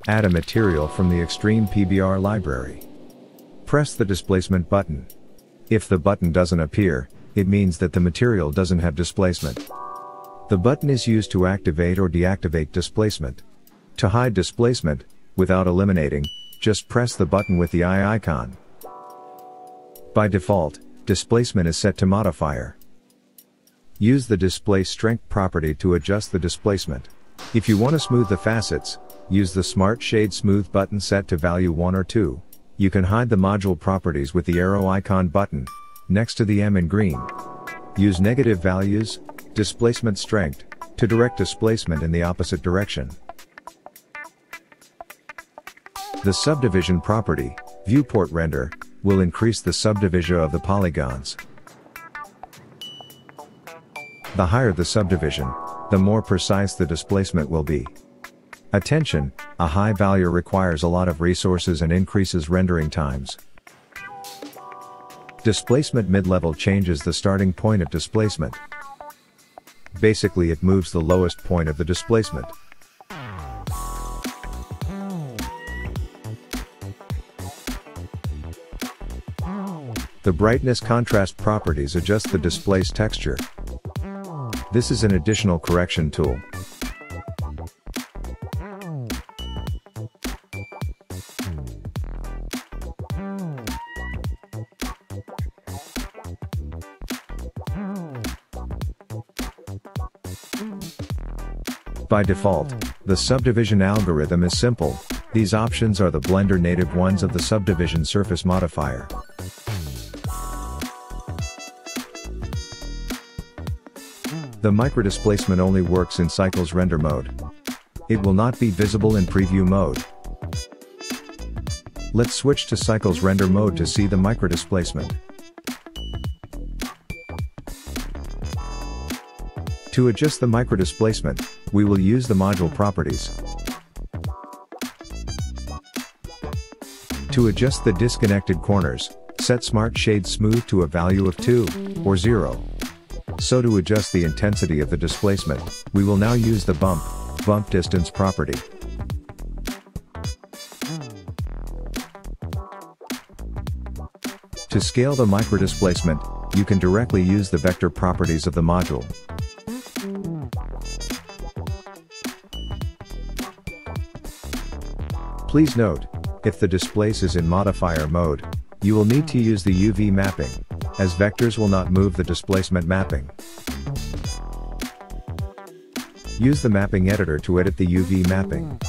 Add a material from the Extreme PBR library. Press the displacement button. If the button doesn't appear, it means that the material doesn't have displacement. The button is used to activate or deactivate displacement. To hide displacement, without eliminating, just press the button with the eye icon. By default, displacement is set to modifier. Use the display strength property to adjust the displacement. If you want to smooth the facets, use the Smart Shade Smooth button set to value 1 or 2. You can hide the module properties with the arrow icon button, next to the M in green. Use negative values, displacement strength, to direct displacement in the opposite direction. The subdivision property, viewport render, will increase the subdivision of the polygons. The higher the subdivision, the more precise the displacement will be. Attention, a high value requires a lot of resources and increases rendering times. Displacement mid-level changes the starting point of displacement. Basically, it moves the lowest point of the displacement. The brightness contrast properties adjust the display's texture. This is an additional correction tool. By default, the subdivision algorithm is simple. These options are the Blender native ones of the subdivision surface modifier. The microdisplacement only works in Cycles render mode. It will not be visible in preview mode. Let's switch to Cycles render mode to see the microdisplacement. To adjust the microdisplacement, we will use the module properties. To adjust the disconnected corners, set Smart Shade Smooth to a value of 2 or 0. So to adjust the intensity of the displacement, we will now use the bump distance property. To scale the microdisplacement, you can directly use the vector properties of the module. Please note, if the displace is in modifier mode, you will need to use the UV mapping, as vectors will not move the displacement mapping. Use the mapping editor to edit the UV mapping.